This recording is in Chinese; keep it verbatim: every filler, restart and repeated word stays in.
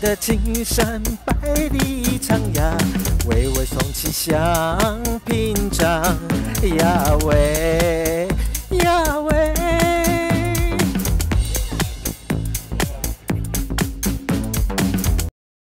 的青山百里长呀，巍巍耸起像屏障呀喂。